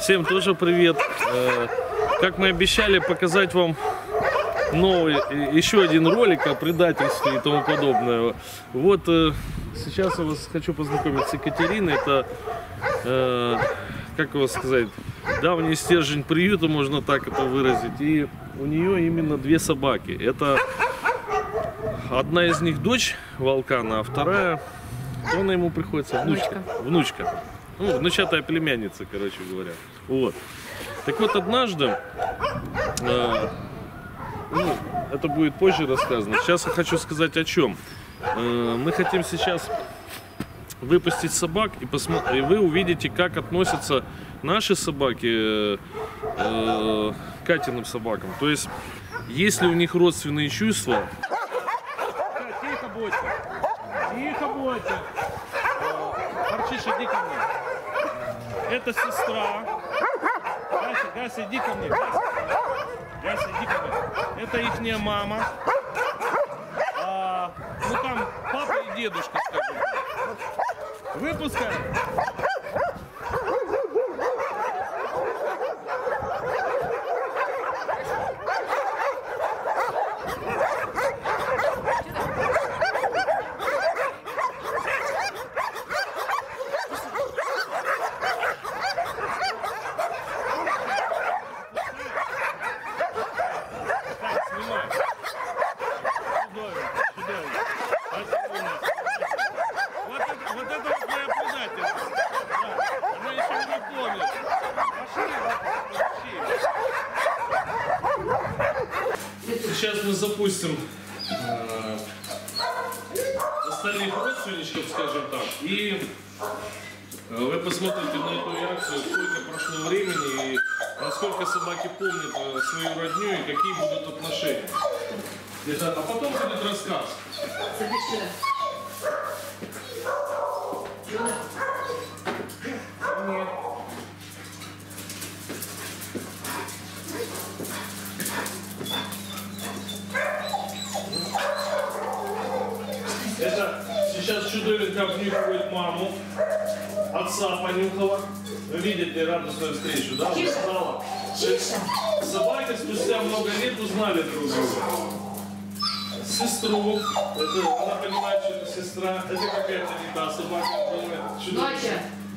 Всем тоже привет. Как мы обещали показать вам новый, еще один ролик о предательстве и тому подобное. Вот сейчас я вас хочу познакомить с Екатериной. Это, как его сказать, давний стержень приюта, можно так это выразить. И у нее именно две собаки. Это одна из них дочь Волкана, а вторая, кто на ему приходится? Внучка. Ну, внучатая племянница, короче говоря. Вот. Так вот, однажды, это будет позже рассказано. Сейчас я хочу сказать о чем. Мы хотим сейчас выпустить собак, и вы увидите, как относятся наши собаки к Катиным собакам. То есть, есть ли у них родственные чувства. Тихо будьте. Арчиш, иди ко мне. Это сестра. Гася, иди ко мне. Гася, иди ко мне. Это ихняя мама. Ну там папа и дедушка, скажем. Выпускаем. Сейчас мы запустим остальных родственничков, скажем так, и вы посмотрите на эту реакцию, сколько прошло времени и насколько собаки помнят свою родню и какие будут отношения. А потом будет рассказ. Нет. Это сейчас чудовище обнюхивает маму, отца понюхала. Вы видите радостную встречу, да? Узнала. Собаки спустя много лет узнали друг друга. Сестру, это, она понимает, что это сестра, это какая-то не та собака, чудовище.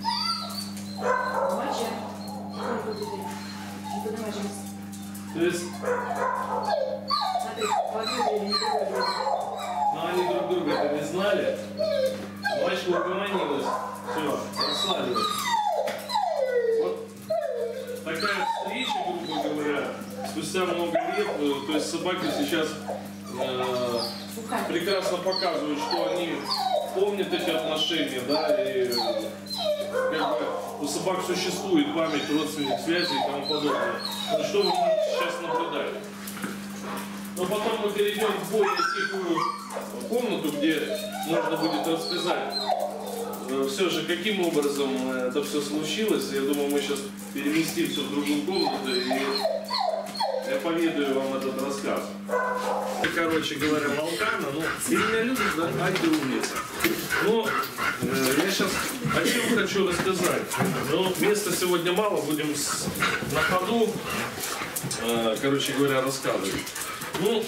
То есть... Но они друг друга это не знали. Мачка угомонилась. Все, расслабилась. Вот такая встреча, грубо говоря, спустя много лет. То есть собаки сейчас прекрасно показывают, что они помнят эти отношения, да, и как бы у собак существует память родственных связей и тому подобное. Ну, что вы сейчас наблюдаете? Но потом мы перейдем в более тихую комнату, где можно будет рассказать все же, каким образом это все случилось. Я думаю, мы сейчас переместимся в другую комнату и я поведаю вам этот рассказ. Короче говоря, Волкана, ну, ты меня любишь, да? Ай, ты умница. Но я сейчас о чем хочу рассказать. Но места сегодня мало, будем на ходу, короче говоря, рассказывать. Ну,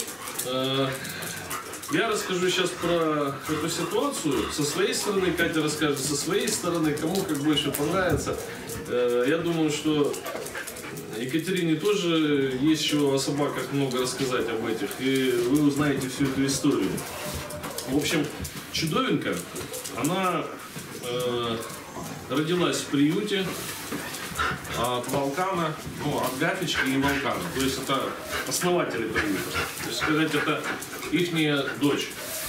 я расскажу сейчас про эту ситуацию. Со своей стороны, Катя расскажет со своей стороны, кому как больше понравится. Я думаю, что Екатерине тоже есть еще о собаках много рассказать об этих. И вы узнаете всю эту историю. В общем, чудовинка, она родилась в приюте от Волкана, ну, от Гафички и Волкана. То есть это основатели приюта. То есть сказать, это ихняя дочь.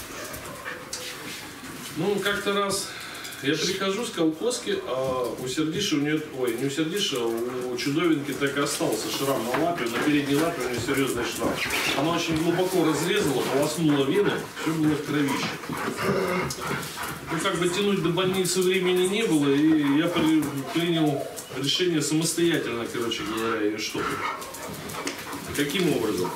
Ну, как-то раз я прихожу с колхозки, а у Сердиши у нее, ой, не у Сердиши, а у чудовинки так и остался шрам на лапе, на передней лапе у нее серьезный шрам. Она очень глубоко разрезала, полоснула вены, все было в кровище. Ну, как бы тянуть до больницы времени не было, и я принял решение самостоятельно, короче говоря, ее штопать. Каким образом?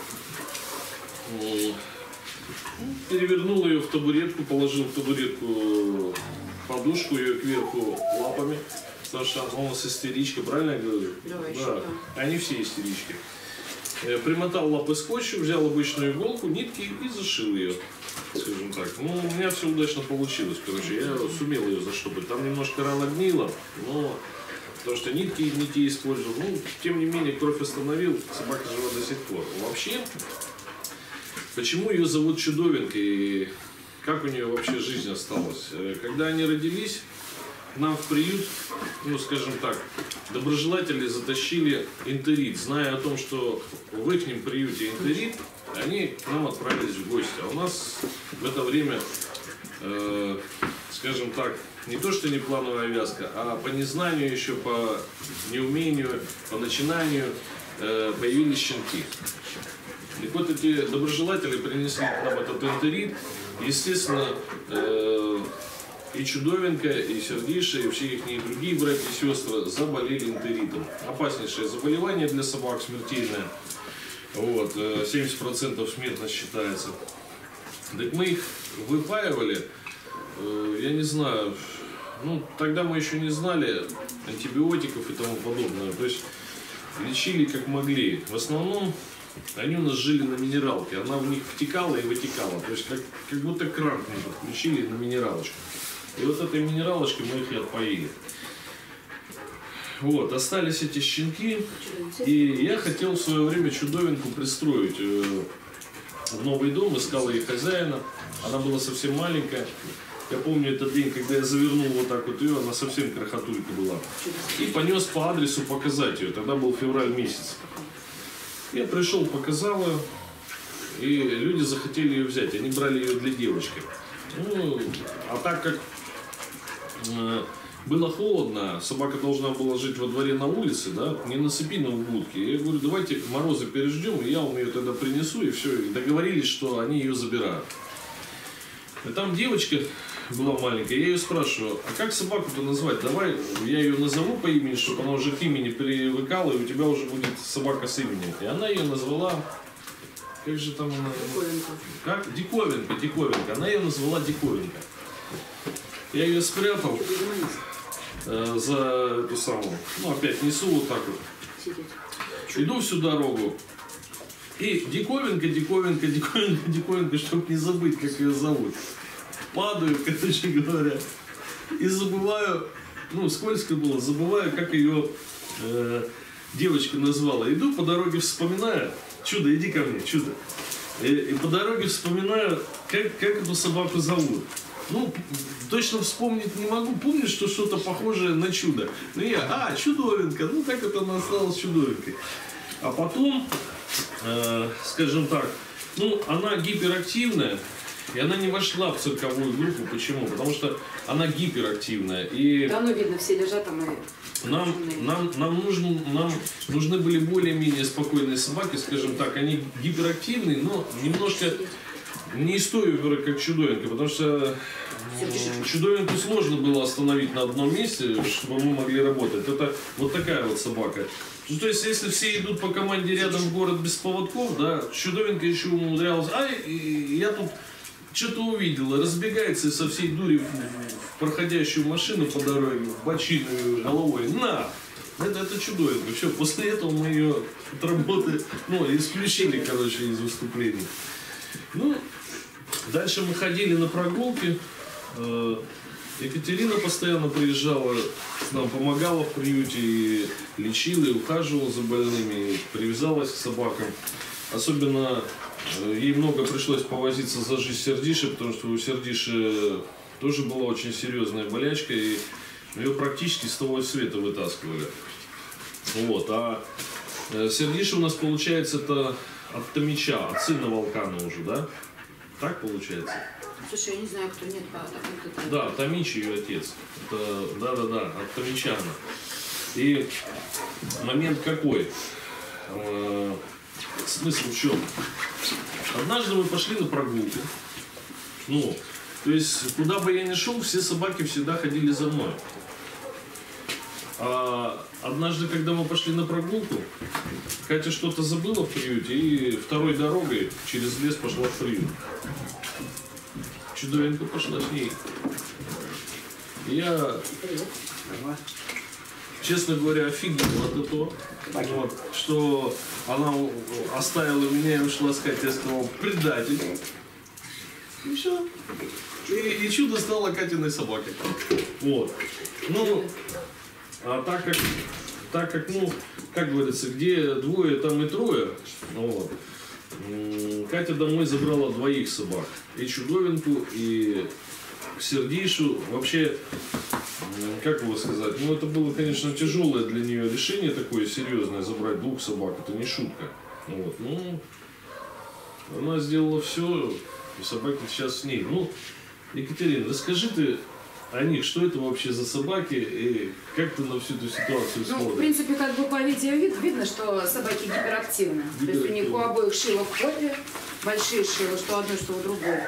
Перевернул ее в табуретку, положил в табуретку подушку, ее кверху лапами, потому что она у нас истеричка, правильно я говорю? Давай, Да, еще, они все истерички. Примотал лапы скотчем, взял обычную иголку, нитки и зашил ее, скажем так. Ну, у меня все удачно получилось, короче, я сумел ее заштопать. Там немножко рано гнило, но потому что нитки не те использовал. Ну, тем не менее, кровь остановил, собака жива до сих пор. Вообще, почему ее зовут Чудовенкой и как у нее вообще жизнь осталась? Когда они родились, к нам в приют, ну скажем так, доброжелатели затащили энтерит. Зная о том, что в их приюте энтерит, они к нам отправились в гости. А у нас в это время, скажем так, не то что не плановая вязка, а по незнанию еще, по неумению, по начинанию появились щенки. И вот эти доброжелатели принесли к нам этот энтерит. Естественно, и Чудовенка, и Сердиша, и все их другие братья и сестры заболели энтеритом. Опаснейшее заболевание для собак, смертельное. Вот, 70% смертность считается. Так мы их выпаивали, я не знаю, ну тогда мы еще не знали антибиотиков и тому подобное. То есть лечили как могли. В основном они у нас жили на минералке. Она в них втекала и вытекала. То есть как будто кран включили на минералочку. И вот этой минералочкой мы их и отпоили. Вот, остались эти щенки. И я хотел в свое время Чудовенку пристроить в новый дом. Искал ей хозяина. Она была совсем маленькая. Я помню этот день, когда я завернул вот так вот ее, она совсем крохотулька была. И понес по адресу показать ее. Тогда был февраль месяц. Я пришел, показал ее. И люди захотели ее взять. Они брали ее для девочки. Ну, а так как было холодно, собака должна была жить во дворе на улице, да, не на цепи, но в будке. Я говорю, давайте морозы переждем, и я вам ее тогда принесу, и все. И договорились, что они ее забирают. И там девочка была маленькая, я ее спрашиваю, а как собаку-то назвать? Давай я ее назову по имени, чтобы она уже к имени привыкала, и у тебя уже будет собака с именем. И она ее назвала, как же там она? Диковинка. Как? Диковинка. Она ее назвала Диковинка. Я ее спрятал за эту самую. Ну, опять несу вот так вот. Сидеть. Иду всю дорогу. И диковинка, чтобы не забыть, как ее зовут. Падаю, короче говоря. И забываю, ну, скользко было, забываю, как ее девочка назвала. Иду по дороге, вспоминаю. Чудо, иди ко мне, чудо. И по дороге вспоминаю, как эту собаку зовут. Ну, точно вспомнить не могу. Помню, что что-то похожее на чудо. Ну я, Чудовенка. Ну, так вот она осталась Чудовенкой. А потом, скажем так, ну, она гиперактивная. И она не вошла в цирковую группу. Почему? Потому что она гиперактивная. И да, ну видно, все лежат там и... Нам нужны были более-менее спокойные собаки, скажем так. Они гиперактивные, но немножко не из той оперы, как Чудовенка, потому что Чудовенку сложно было остановить на одном месте, чтобы мы могли работать. Это вот такая вот собака. Ну, то есть, если все идут по команде рядом в город без поводков, да, Чудовенка еще умудрялась. Я тут что-то увидела, разбегается и со всей дури в проходящую машину по дороге, в бочину головой. На! Это Чудовенка. Все, после этого мы ее от работы, исключили, короче, из выступлений. Ну, дальше мы ходили на прогулки. Екатерина постоянно приезжала, нам помогала в приюте, и лечила, и ухаживала за больными, и привязалась к собакам. Особенно ей много пришлось повозиться за жизнь Сердиши, потому что у Сердиши тоже была очень серьезная болячка, и ее практически с того света вытаскивали. Вот. А Сердиша у нас, получается, это от Томича, от сына Волкана уже, да? Так получается? Слушай, я не знаю, кто нет, это... Да, Томич ее отец. Это, да, от Томичана. И момент какой? Смысл в чем? Однажды мы пошли на прогулку. Ну, то есть, куда бы я ни шел, все собаки всегда ходили за мной. А однажды, когда мы пошли на прогулку, Катя что-то забыла в приюте и второй дорогой через лес пошла в приют. Чудовенка пошла с ней. Я честно говоря, офигела от этого. Вот, что она оставила меня и ушла с Катей, я сказал, предатель. И все. И чудо стало Катиной собакой. Вот. Ну, а так как, ну, как говорится, где двое, там и трое. Вот. Катя домой забрала двоих собак. И чудовинку, и Сердишу. Вообще, как его сказать, ну это было, конечно, тяжелое для нее решение такое серьезное, забрать двух собак, это не шутка. Вот. Ну, она сделала все, и собаки сейчас с ней. Ну, Екатерина, расскажи ты о них, что это вообще за собаки и как ты на всю эту ситуацию смотришь? Ну, в принципе, как бы по видео видно, что собаки гиперактивны. То есть у них у обоих шило в попе, большие шило, что одно, что у другой.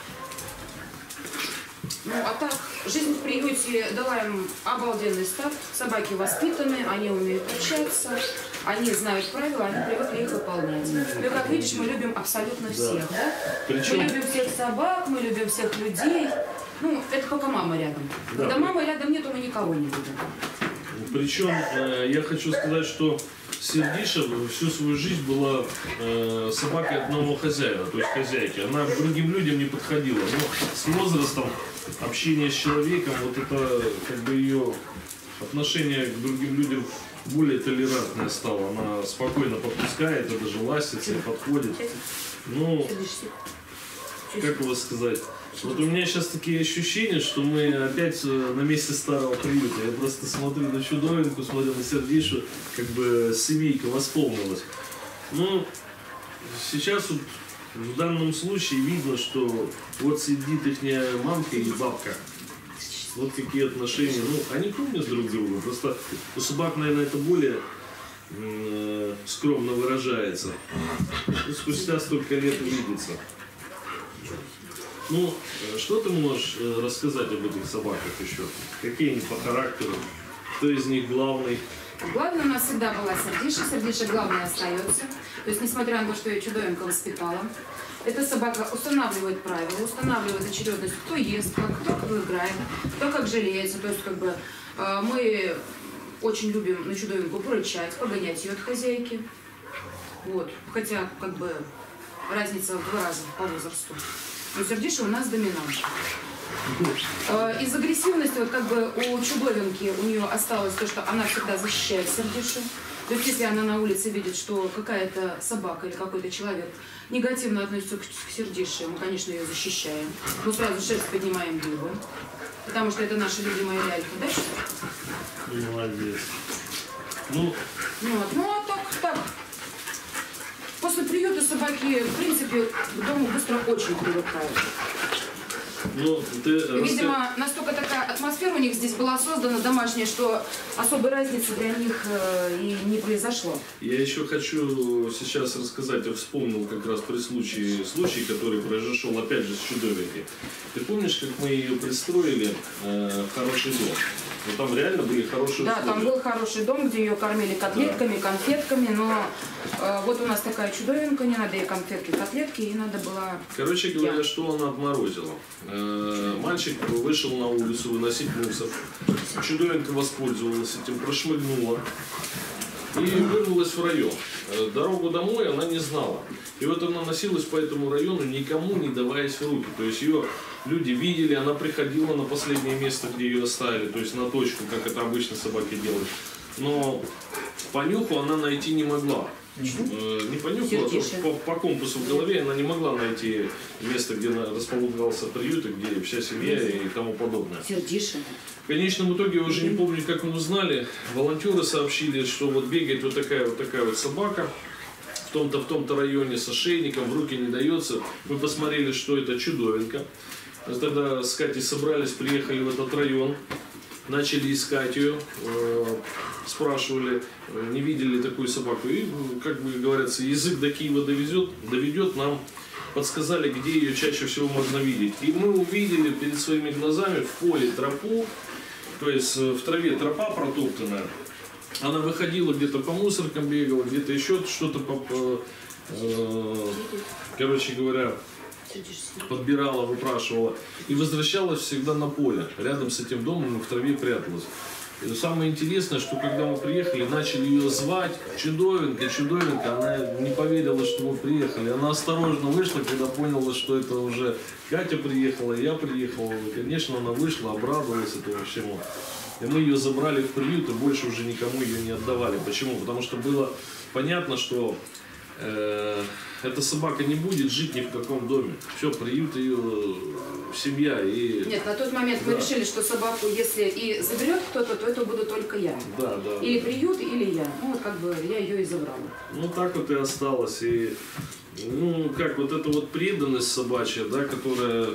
Ну, а так, жизнь в приюте дала им обалденный старт. Собаки воспитаны, они умеют общаться, они знают правила, они привыкли их выполнять. Ну, как видишь, мы любим абсолютно всех, да? Причем... Мы любим всех собак, мы любим всех людей. Ну, это пока мама рядом. Да. Когда мамы рядом нет, мы никого не любим. Причем я хочу сказать, что Сердиша всю свою жизнь была собакой одного хозяина, то есть хозяйки. Она к другим людям не подходила. Но с возрастом общение с человеком, вот это как бы ее отношение к другим людям более толерантное стало. Она спокойно подпускает, и даже ластится, подходит. Ну, как его сказать? Вот у меня сейчас такие ощущения, что мы опять на месте старого приюта. Я просто смотрю на чудовинку, смотрю на Сердишу, как бы семейка восполнилась. Ну, сейчас вот в данном случае видно, что вот сидит их мамка и бабка. Вот какие отношения. Ну, они помнят друг друга. Просто у собак, наверное, это более скромно выражается. И спустя столько лет увидится. Ну, что ты можешь рассказать об этих собаках еще? Какие они по характеру? Кто из них главный? Главное у нас всегда была Сердиша. Сердиша главное остается. То есть, несмотря на то, что ее чудовинка воспитала, эта собака устанавливает правила, устанавливает очередность, кто ест, кто как играет, кто как жалеется. То есть, как бы, мы очень любим на чудовинку порычать, погонять ее от хозяйки. Вот. Хотя, как бы, разница в 2 раза по возрасту. Но Сердиша у нас доминант. Из агрессивности, вот как бы у чудовинки у нее осталось то, что она всегда защищает Сердишу. То есть если она на улице видит, что какая-то собака или какой-то человек негативно относится к Сердише, мы, конечно, ее защищаем. Мы сразу шерсть поднимаем дыбом, потому что это наша любимая лялька, да? Молодец. Ну, вот. Ну а так. После приюта собаки, в принципе, к дому быстро очень привыкают. ну, ты Видимо, настолько такая атмосфера у них здесь была создана домашняя, что особой разницы для них и не произошло. Я еще хочу сейчас рассказать, я вспомнил как раз при случай, который произошел опять же с чудовинкой. Ты помнишь, как мы ее пристроили в хороший дом? Ну, там реально были хорошие условия. Да, там был хороший дом, где ее кормили котлетками, конфетками, но вот у нас такая чудовинка, не надо ей конфетки, котлетки, ей надо было... Короче говоря, что она обморозила? Мальчик вышел на улицу выносить мусор. Чудовинка воспользовалась этим, прошмыгнула и вырвалась в район. Дорогу домой она не знала. И вот она носилась по этому району, никому не даваясь в руки. То есть ее люди видели, она приходила на последнее место, где ее оставили, то есть на точку, как это обычно собаки делают. Но по нюху она найти не могла. Не по нюху, а по компасу в голове она не могла найти место, где располагался приют, и где вся семья и тому подобное. Сердиша. В конечном итоге, я уже не помню, как мы узнали, волонтеры сообщили, что вот бегает вот такая собака в том-то районе с ошейником, в руки не дается. Мы посмотрели, что это чудовинка. Тогда с Катей собрались, приехали в этот район, начали искать ее, спрашивали, не видели такую собаку. И, как бы говорится, язык до Киева доведет, нам подсказали, где ее чаще всего можно видеть. И мы увидели перед своими глазами в поле тропу, то есть в траве тропа протоптанная. Она выходила где-то по мусоркам, бегала, где-то еще что-то, короче говоря, подбирала, выпрашивала. И возвращалась всегда на поле. Рядом с этим домом в траве пряталась. И самое интересное, что когда мы приехали, начали ее звать, чудовенька, чудовенька, она не поверила, что мы приехали. Она осторожно вышла, когда поняла, что это уже Катя приехала, я приехал. И, конечно, она вышла, обрадовалась этому всему. И мы ее забрали в приют и больше уже никому ее не отдавали. Почему? Потому что было понятно, что эта собака не будет жить ни в каком доме. Все, приют ее семья. И... Нет, на тот момент мы решили, что собаку, если и заберет кто-то, то это буду только я. Да, да. Или приют, или я. Ну, вот как бы я ее и забрала. Ну, так вот и осталось. И, ну, как вот эта вот преданность собачья, да, которая,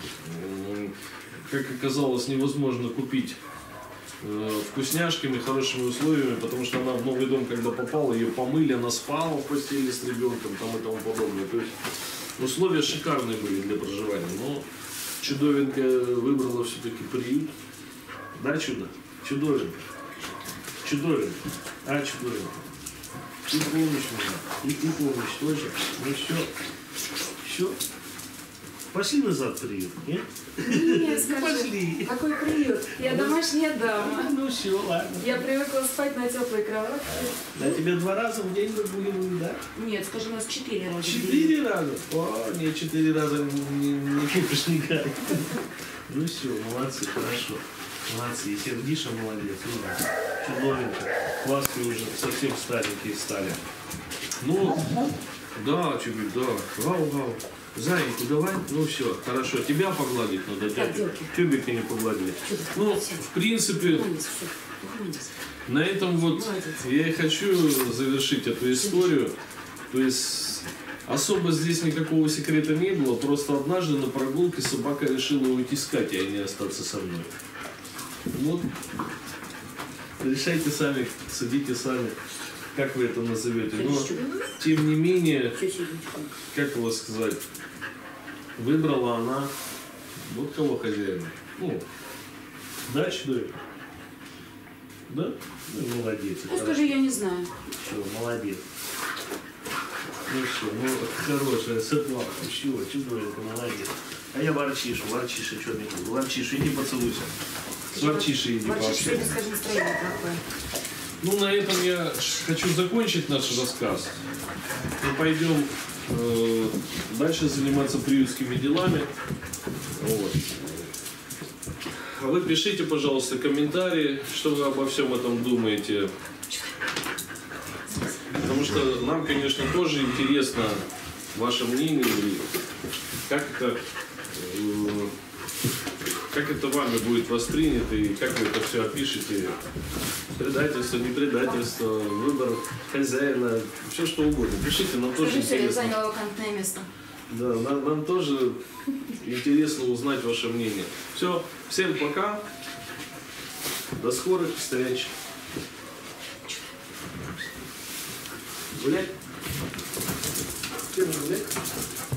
как оказалось, невозможно купить вкусняшками, хорошими условиями, потому что она в новый дом, когда попала, ее помыли, она спала в постели с ребенком там, и тому подобное. То есть условия шикарные были для проживания. Но чудовенька выбрала все-таки приют. Да, чудо? Чудовенька. Чудовенька. А, чудовенька. Ты помнишь меня? И ты помнишь тоже. Ну все. Все. Пошли назад в приют, нет? Нет, скажи, Пошли. какой приют? Я домашняя дама. Ну все, ладно. Я привыкла спать на теплой кровати. Да тебе 2 раза в день выгуливают, да? Нет, скажи, у нас 4 раза. в день. 4 раза? О, нет, 4 раза не купишь никак. Ну все, молодцы, хорошо. Молодцы, и Сердиша молодец, чудовенько. Хвасты уже совсем старенькие стали. Ну, да, чубик, да. Гау-гау. Зайеньку давай, ну все, хорошо. Тебя погладить надо, Так, девки. тюбика не погладили. Ну, в принципе, Уклонись, всё, уклонись. на этом вот Молодец. я и хочу завершить эту историю. То есть особо здесь никакого секрета не было. Просто однажды на прогулке собака решила уйти с Катей, а не остаться со мной. Вот. Решайте сами, судите сами, как вы это назовете. Но, тем не менее, как его сказать, выбрала она вот кого хозяина. Ну, да, чудовик? Да? Ну, молодец. Ну, скажи, я не знаю. Все, молодец. Ну все, ну хорошая собака, все, чудовенька, молодец. А я ворчишу, что не буду. Ворчишу, иди поцелуйся. С ворчишей иди Ворчишь, пообщайся. сегодня, скажи, настроение плохое. Ну, на этом я хочу закончить наш рассказ. Мы пойдем дальше заниматься приютскими делами. Вот. А вы пишите, пожалуйста, комментарии, что вы обо всем этом думаете. Потому что нам, конечно, тоже интересно ваше мнение и как это вами будет воспринято и как вы это все опишете. Предательство, не предательство, выбор хозяина, все что угодно. Пишите, нам тоже Скажи, все, я интересно. заняла вакантное место. Да, нам тоже интересно узнать ваше мнение. Все, всем пока. До скорых встреч. Гулять? Кем гулять?